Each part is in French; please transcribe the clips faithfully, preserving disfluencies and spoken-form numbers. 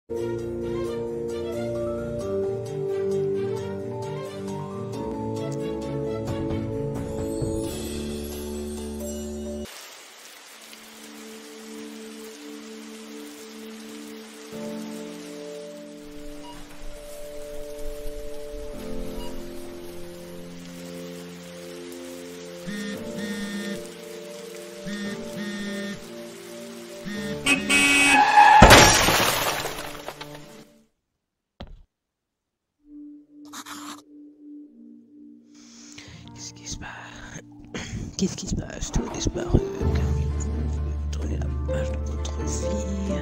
Qu'est-ce qui se passe? Qu'est-ce qui se passe? Tout a disparu. Tournez la page de votre vie.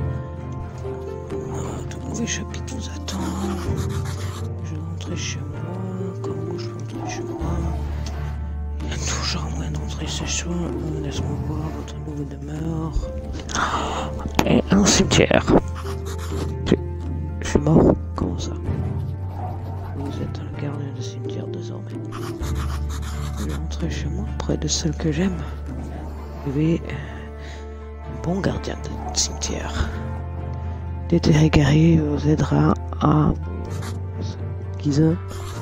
Oh, tout mauvais chapitre vous attend. Je vais rentrer chez moi. Comment je peux rentrer chez moi? Il y a toujours un moyen de rentrer chez soi. Laisse-moi voir votre nouvelle demeure. Et un cimetière. Je, je suis mort. Comment ça? Vous êtes un gardien de cimetière désormais. Je vais rentrer chez moi, près de celle que j'aime. Vous êtes un bon gardien de cimetière. L'été guerrier vous aidera à guiser.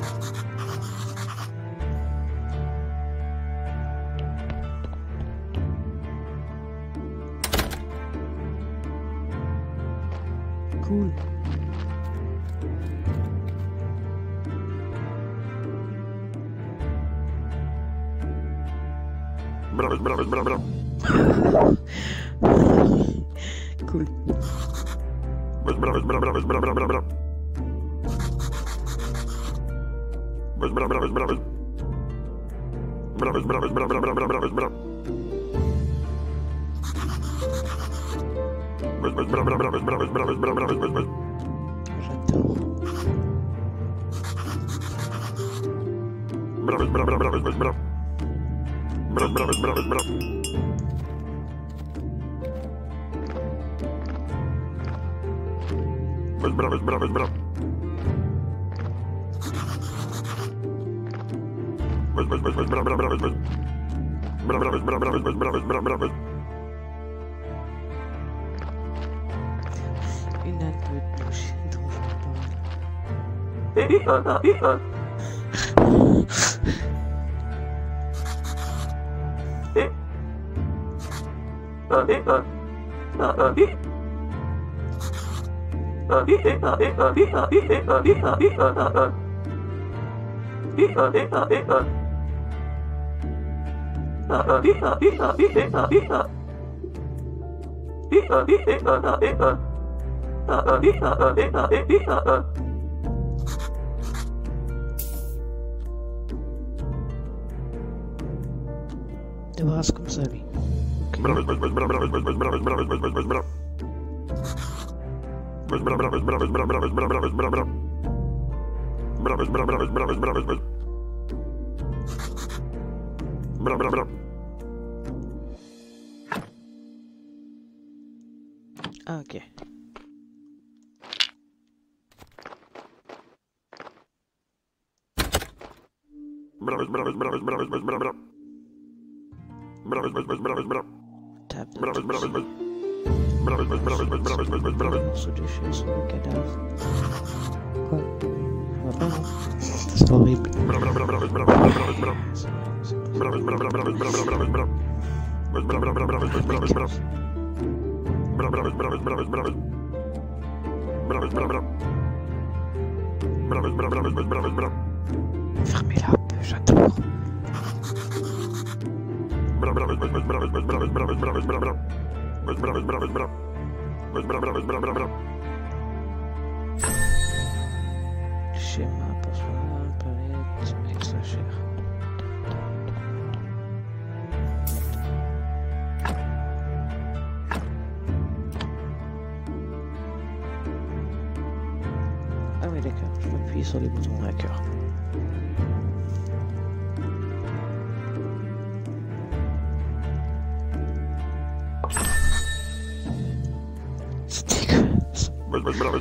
Cool. Bravo, bravo, bravo, bravo. Cool. Bravo, bravo, bravo, bravo, bravo, bravo. Bravo, bravo, bravo. Bravo, bravo, bravo, bravo, bravo, bravo, bravo. Bravo, bravo, bravo, bravo, bravo, bravo, bravo, bravo. J'adore. Bravo, bravo, bravo, bravo, bravo. Bravo, bravo, bravo, bravo. Bravo, bravo, bravo. Bravo, bravo, bravo, bravo, bravo. Bravo, bravo, bravo, bravo, bravo, bravo. Une alpe de douche dont je parle. Débarrasse comme ça lui. Bravo, bravo, bravo, bravo, bravo, bravo, bravo, bravo, bravo. Bravo, bravo, bravo, bravo, bravo, bravo, bravo, bravo. Bravo, bravo, bravo, bravo, bravo, bravo. Bravo, bravo, bravo. Ah, ok. Bravo, bravo, bravo, bravo, bravo, bravo. Bravo, bravo, bravo, bravo. Table de Bravo, bravo, douche. bravo. Bravo, bravo, bravo, bravo, bravo, bravo. Morceau de chair sur le cadavre. Quoi? Je vois pas, non? C'est horrible. Bravo, bravo, bravo, bravo, bravo, bravo. C'est c'est pas Bravo, bravo, bravo, bravo, bravo, bravo. Bravo, bravo, bravo, bravo, bravo, bravo. Bravo, bravo, bravo, bravo, bravo. Bravo, bravo, bravo. Bravo, bravo, bravo, bravo, bravo. Fermez-la un peu, j'adore. Bravo, bravo, bravo, bravo, bravo, bravo, bravo, bravo, bravo. Bravo, bravo, bravo. Bravo, bravo, bravo, bravo, bravo. Schéma pour soi, palette, extra cher. Ah oui, d'accord, je vais appuyer sur les boutons hacker. C'est dégueulasse. Bravo, bravo.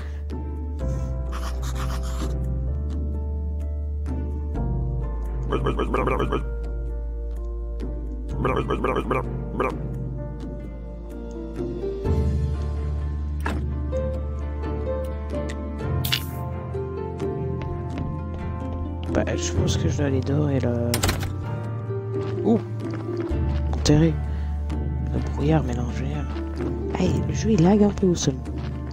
Bravo, bravo, bravo, bravo. Bravo, bravo, bravo, bravo, bravo. Bah, je pense que je dois aller dehors et le... Ouh, enterré. Le brouillard mélangé. Ah, le jeu il lag un peu seulement.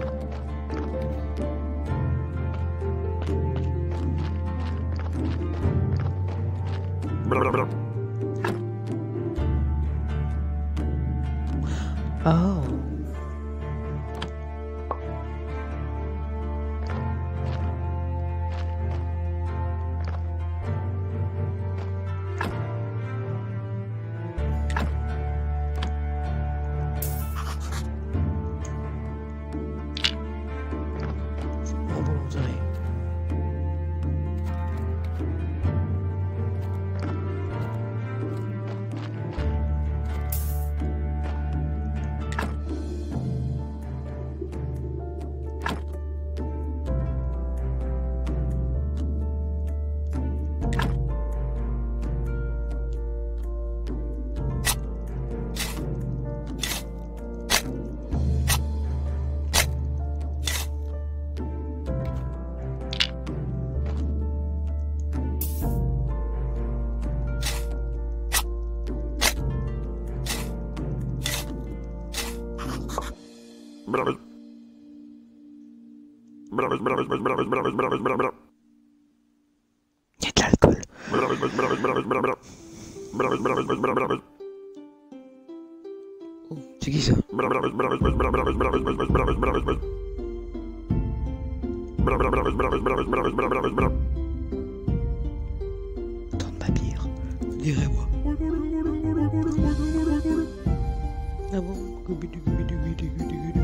Blablabla. Oh. Braves. Braves, braves, braves, braves, braves, braves, braves. Il y a de l'alcool. Braves, braves, braves, braves, braves. Braves, braves, braves, braves, braves. Oh, c'est qui ça? Braves, braves, braves, braves, braves, braves, braves, braves, braves, braves, braves. Braves, braves, braves, braves, braves, braves, braves, braves. Tant de ma bière. Direz-moi. Ah bon? Goubidou, goubidou, goubidou, goubidou, goubidou.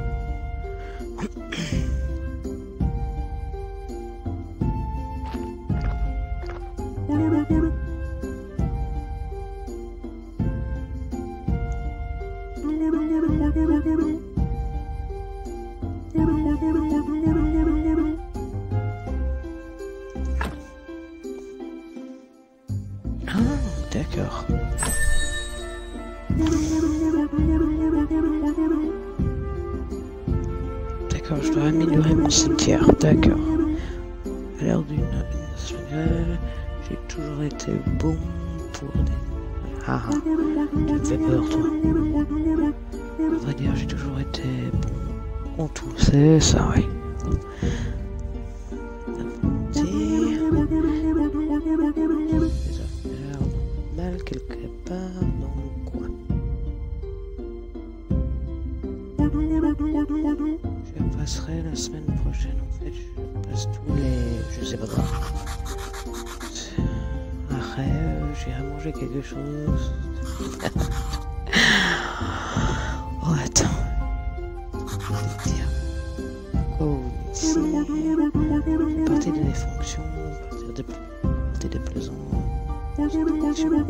Ah, d'accord. D'accord, je dois améliorer mon cimetière. D'accord. À l'heure d'une nationale, j'ai toujours été bon pour des... Ah ah, tu me fais peur, toi. On va dire, j'ai toujours été bon en tout. C'est ça, oui. Des affaires normales quelque part dans le coin. Je passerai la semaine prochaine, en fait, je passe tous les... je sais pas quoi. Après, euh, j'irai manger quelque chose. Oh, attends. Dire. Oh, ici. Partir de des fonctions, partir de... partir des plaisants. Non, je connais pas grand-chose.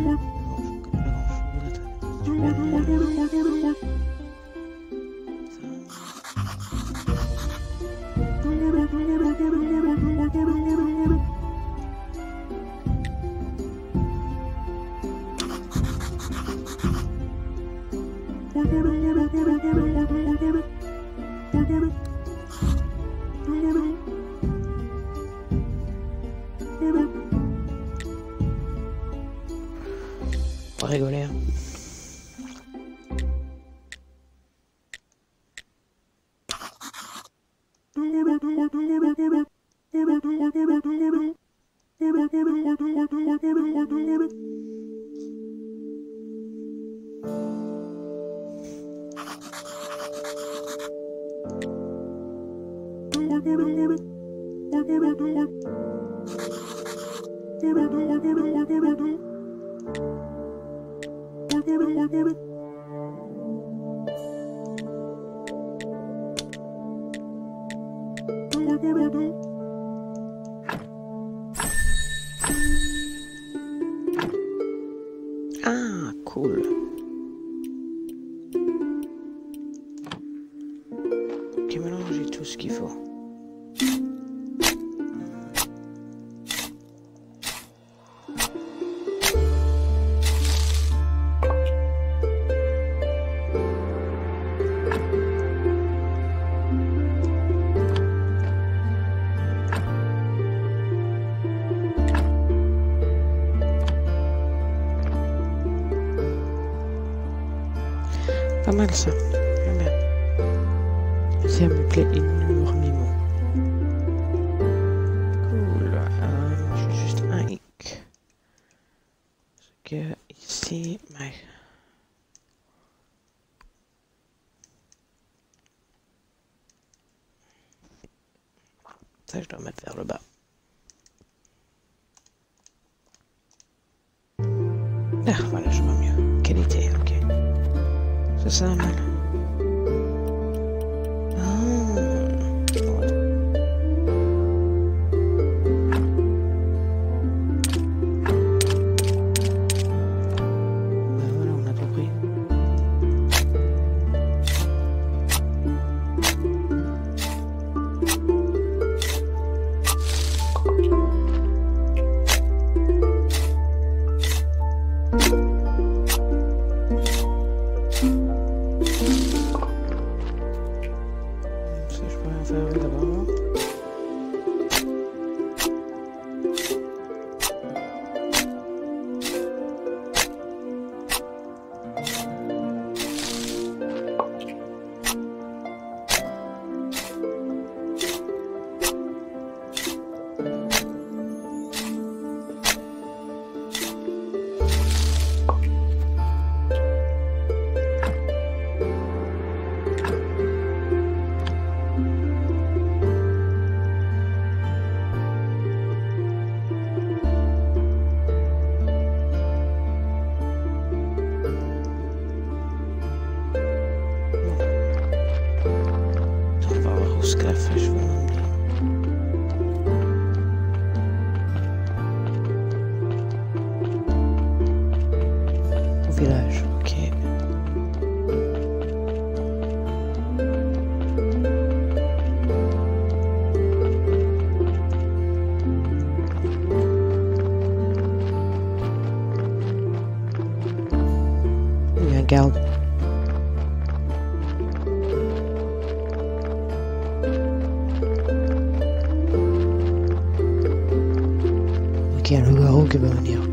Attends. Pas rigoler, hein. Ah, cool. Ok, maintenant j'ai tout ce qu'il faut. mal ça. J'aime bien. Ça me plaît énormément. Cool. Euh, j'ai juste un hic. Parce que ici, mais... ça je dois mettre vers le bas. Ah voilà, je vois mieux. Qualité, ok. C'est ça, mal. Village, ok. Il y a un garde. Ok, le garou qui va venir.